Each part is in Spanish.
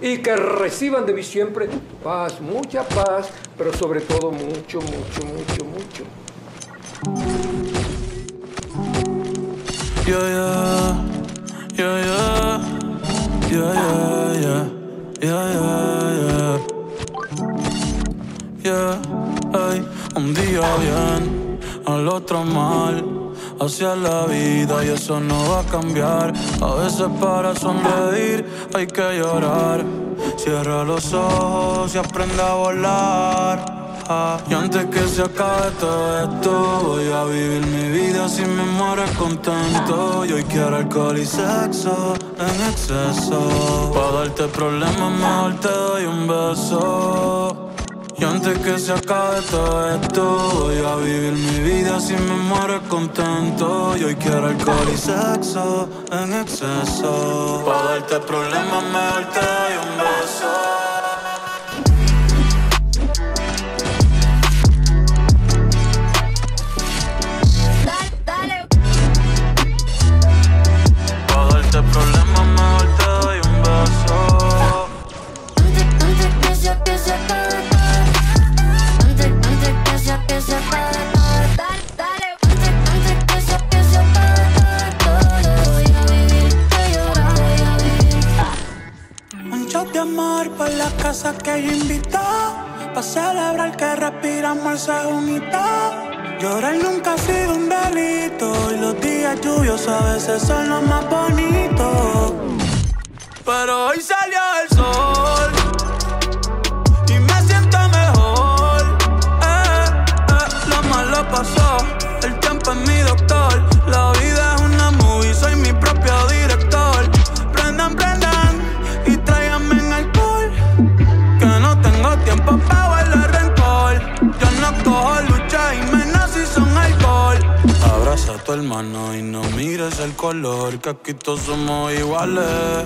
y que reciban de mí siempre paz, mucha paz, pero sobre todo mucho, mucho, mucho, mucho. Yeah, yeah, yeah, yeah, yeah, yeah, yeah, yeah, yeah, yeah, ay, un día bien, al otro mal, hacia la vida y eso no va a cambiar. A veces para sonreír hay que llorar. Cierra los ojos y aprende a volar. Y antes que se acabe todo esto, voy a vivir mi vida si me muero contento. Y hoy quiero alcohol y sexo en exceso. Pa' darte problemas mejor te doy un beso. Y antes que se acabe todo esto, voy a vivir mi vida si me muero contento. Y hoy quiero alcohol y sexo en exceso. Pa' darte problemas mejor te doy un beso. De amor por la casa que ella invitó, pa' celebrar que respiramos el segundito. Llorar nunca ha sido un delito y los días lluviosos a veces son los más bonitos. Pero hoy salió el sol y me siento mejor. Lo malo pasó, el tiempo es mi doctor. La vida es una movie, soy mi propio director. Prendan, prendan y tráiganme en alcohol, que no tengo tiempo pa' guardar rencor. Yo no cojo lucha y menos si son alcohol. Abraza a tu hermano y no mires el color, que aquí todos somos iguales.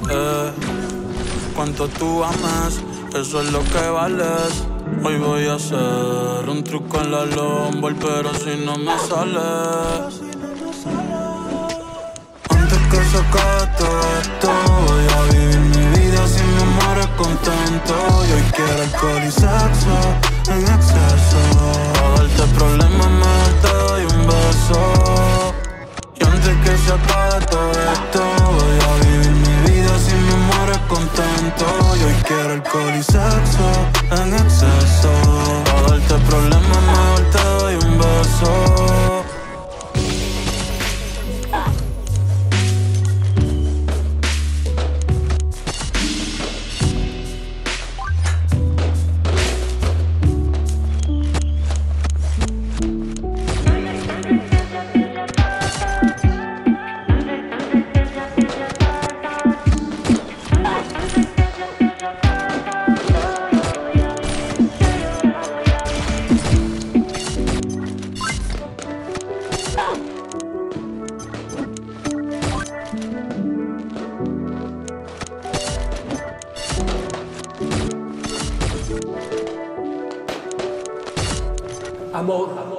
Cuanto tú amas, eso es lo que vales. Hoy voy a hacer un truco en la lomba, pero si no me sale. Antes que se acabe todo esto, voy a vivir mi vida si me muero contento. Y hoy quiero alcohol y sexo en exceso. Pa' darte problemas mejor te doy un beso. Y antes que se acabe todo esto, voy a vivir mi vida si me muero contento. Y hoy quiero alcohol y sexo en exceso. Pa' darte problemas mejor te doy un beso. Amor.